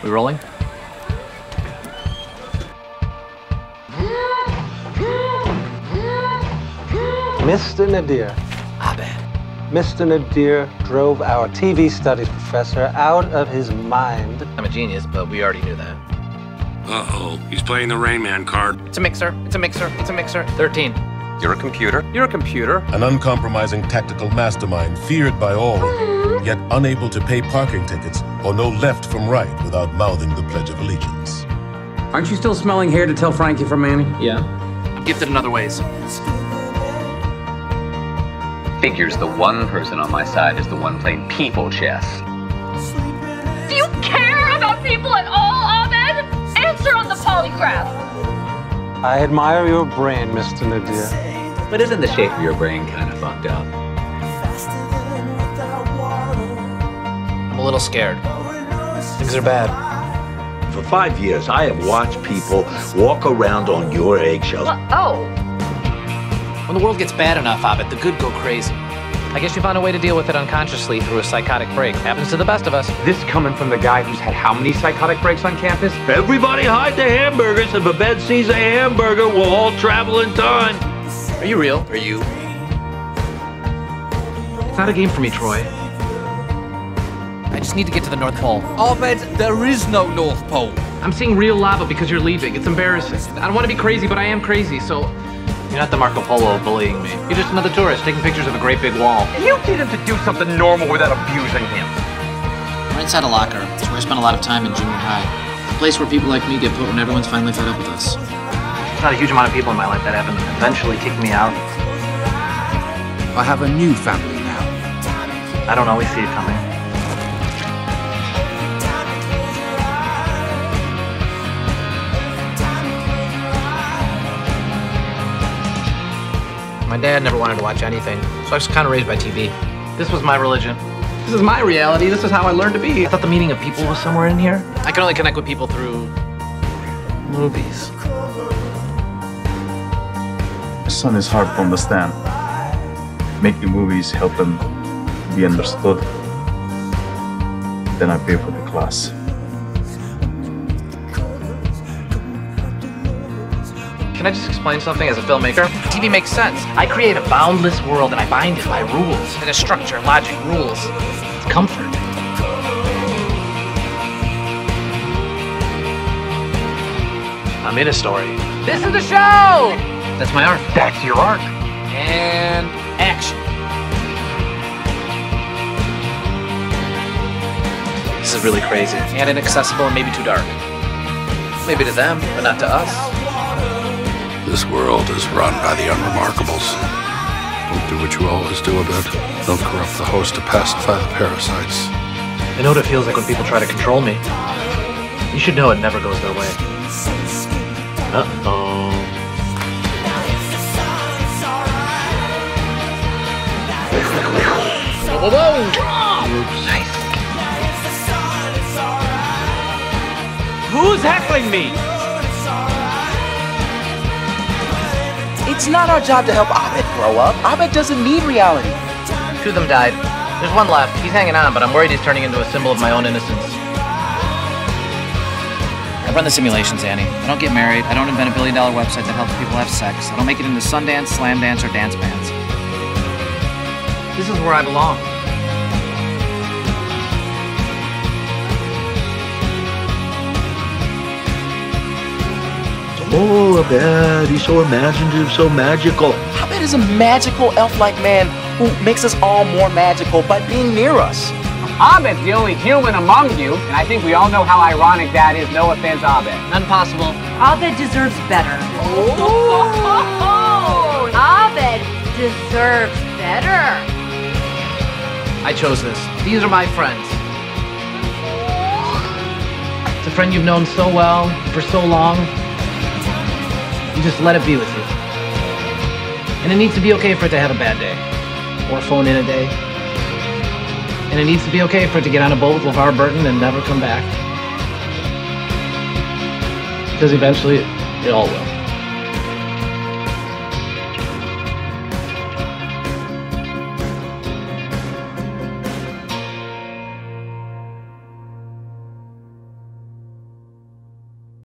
We rolling? Mr. Nadir. Abed. Mr. Nadir drove our TV studies professor out of his mind. I'm a genius, but we already knew that. Uh-oh, he's playing the Rain Man card. It's a mixer. It's a mixer. It's a mixer. 13. You're a computer. You're a computer. An uncompromising tactical mastermind feared by all, yet unable to pay parking tickets or know left from right without mouthing the Pledge of Allegiance. Aren't you still smelling hair to tell Frankie from Manny? Yeah. I'm gifted in other ways. Figures the one person on my side is the one playing people chess. Do you care about people at all, Abed? Answer on the polygraph. I admire your brain, Mr. Nadir. But isn't the shape of your brain kind of fucked up? I'm a little scared. Things are bad. For 5 years, I have watched people walk around on your eggshells. Oh. When the world gets bad enough, Abed, the good go crazy. I guess you found a way to deal with it unconsciously through a psychotic break. Happens to the best of us. This coming from the guy who's had how many psychotic breaks on campus? Everybody hide the hamburgers. If a bed sees a hamburger, we'll all travel in time. Are you real? Are you? It's not a game for me, Troy. I just need to get to the North Pole. Abed, there is no North Pole. I'm seeing real lava because you're leaving. It's embarrassing. I don't want to be crazy, but I am crazy, so... You're not the Marco Polo bullying me. You're just another tourist taking pictures of a great big wall. You get him to do something normal without abusing him. We're inside a locker. It's where I spent a lot of time in junior high. It's a place where people like me get put when everyone's finally fed up with us. There's not a huge amount of people in my life that haven't eventually kicked me out. I have a new family now. I don't always see it coming. My dad never wanted to watch anything, so I was kind of raised by TV. This was my religion. This is my reality. This is how I learned to be. I thought the meaning of people was somewhere in here. I can only connect with people through movies. My son is hard to understand. Making movies help him be understood. Then I pay for the class. Can I just explain something as a filmmaker? TV makes sense. I create a boundless world and I bind it by rules. It has structure, logic, rules. It's comfort. I'm in a story. This is the show! That's my art. That's your art. And action. This is really crazy and inaccessible and maybe too dark. Maybe to them, but not to us. This world is run by the unremarkables. Don't do what you always do, Abed. Don't corrupt the host to pacify the parasites. I know what it feels like when people try to control me. You should know it never goes their way. Uh-oh. Whoa, whoa, whoa! Oops. Nice. Who's heckling me? It's not our job to help Abed grow up. Abed doesn't need reality. Two of them died. There's one left. He's hanging on, but I'm worried he's turning into a symbol of my own innocence. I run the simulations, Annie. I don't get married. I don't invent a billion-dollar website that helps people have sex. I don't make it into Sundance, Slam Dance, or dance bands. This is where I belong. Oh, Abed, he's so imaginative, so magical. Abed is a magical elf-like man who makes us all more magical by being near us. Abed's the only human among you, and I think we all know how ironic that is. No offense, Abed. Impossible. Abed deserves better. Oh! Abed deserves better. I chose this. These are my friends. It's a friend you've known so well for so long. You just let it be with you. And it needs to be okay for it to have a bad day. Or phone in a day. And it needs to be okay for it to get on a boat with LeVar Burton and never come back. Because eventually, it all will.